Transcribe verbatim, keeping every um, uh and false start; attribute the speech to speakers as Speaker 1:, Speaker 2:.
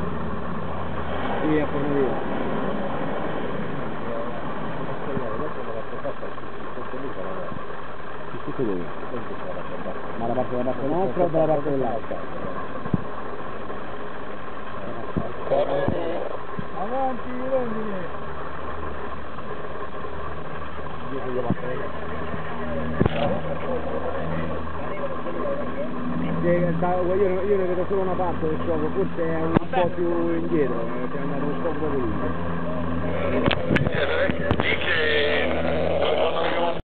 Speaker 1: Via, appena via. Tutto dove? Ma la parte della parte nostra o dalla parte dell'altra?
Speaker 2: Avanti, rondine!
Speaker 1: Io, io ne vedo solo una parte del gioco, forse è un po' più indietro, è andato un po' proprio lì.